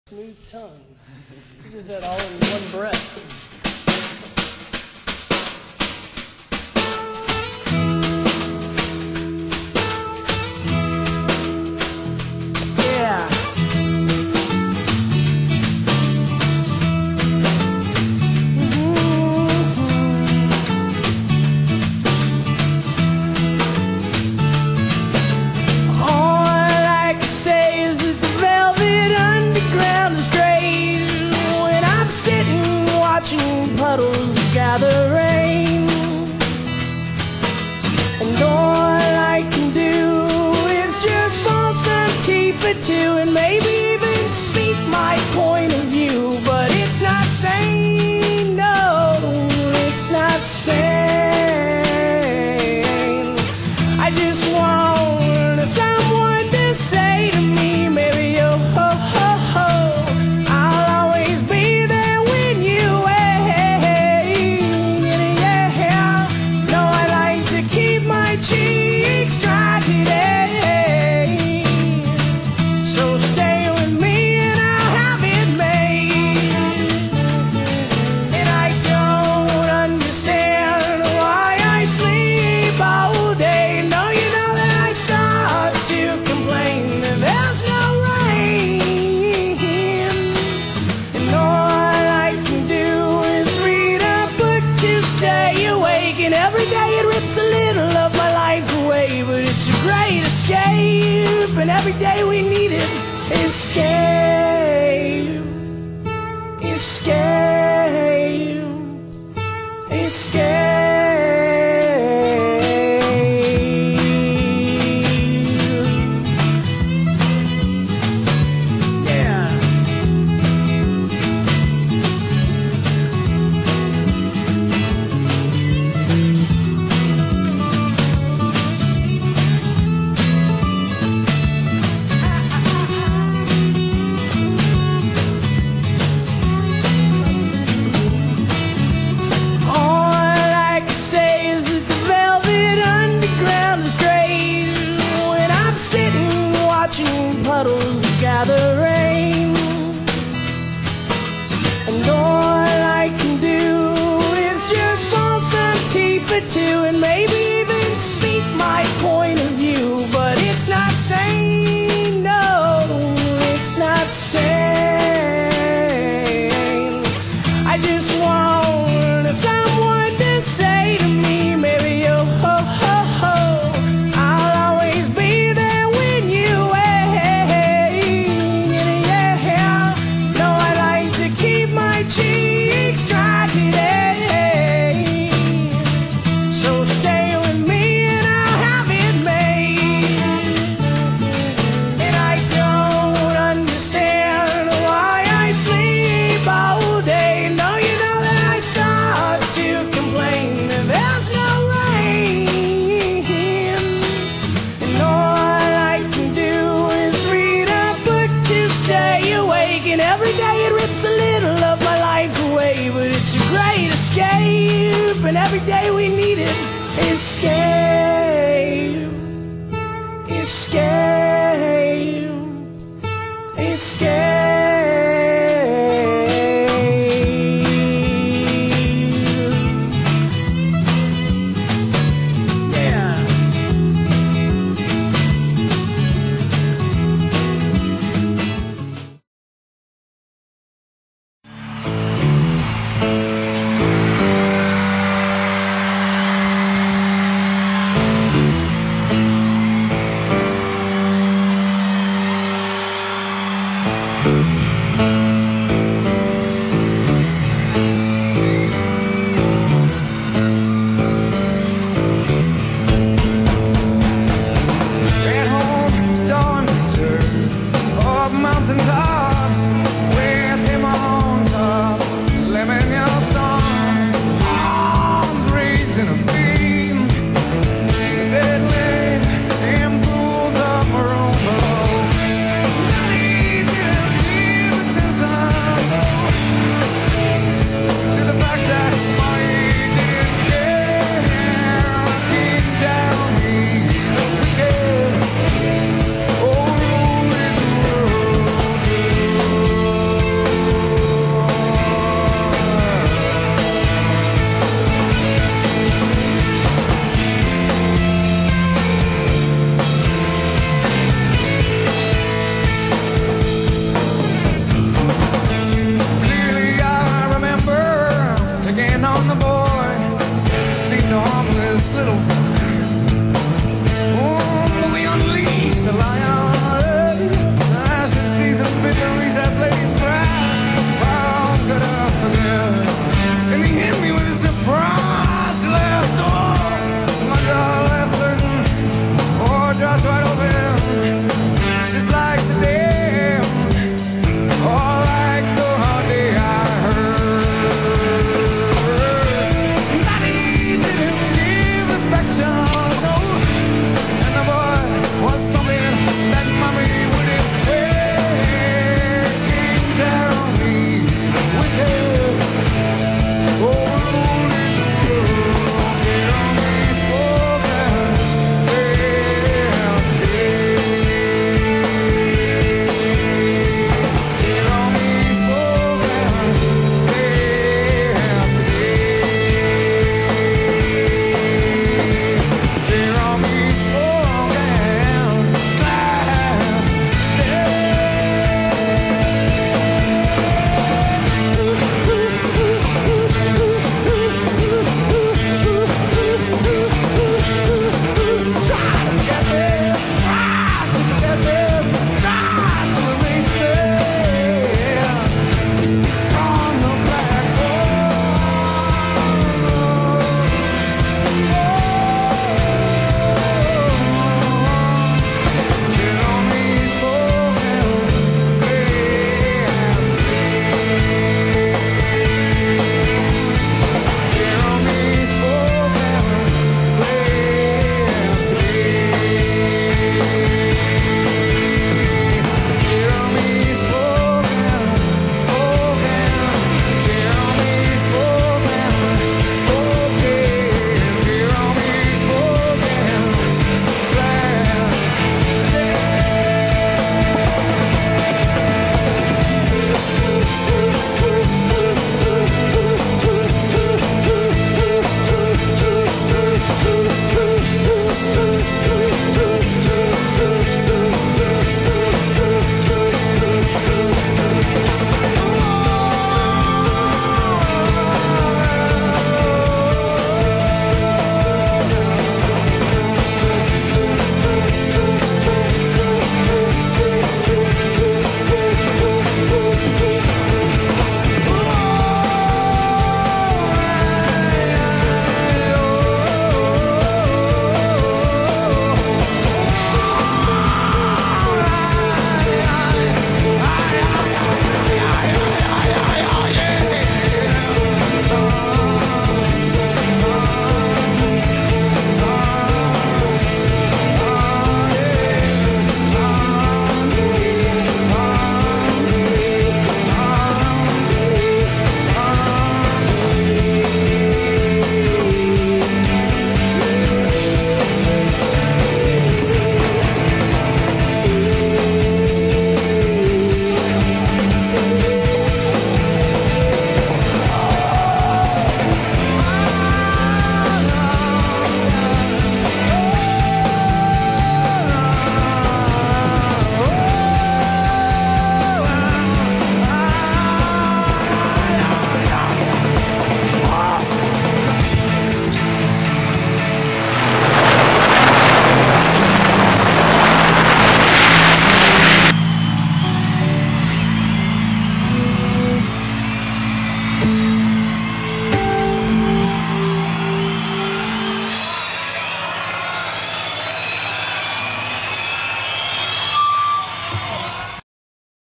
Smooth tongue. He does that all in one breath. Puddles gather rain, and all I can do is just pull some teeth or two and maybe even speak my point of view. But it's not sane, no, it's not sane. I just want someone to say to me, maybe yo ho ho ho, I'll always be there when you cheeks dry today, so stay with me and I'll have it made. And I don't understand why I sleep all day. No, you know that I start to complain that there's no rain, and all I can do is read a book to stay awake. And every day it rips a little of my life away, but it's a great escape, and every day we need it. Escape, escape, escape. Puddles gather rain, and all I can do is just pull some teeth or two and maybe even speak my point of view. But it's not sane, no, it's not sane. I just want someone to say to me, maybe yo ho ho ho, I'll always be there when you cheeks dry today, so stay with me and I'll have it made. And I don't understand why I sleep all day. No, you know that I start to complain that there's no rain, and all I can do is read a book to stay awake. And every day it rips a little of my life away, but it's a great escape, and every day we need it. Escape, escape, escape. Mountains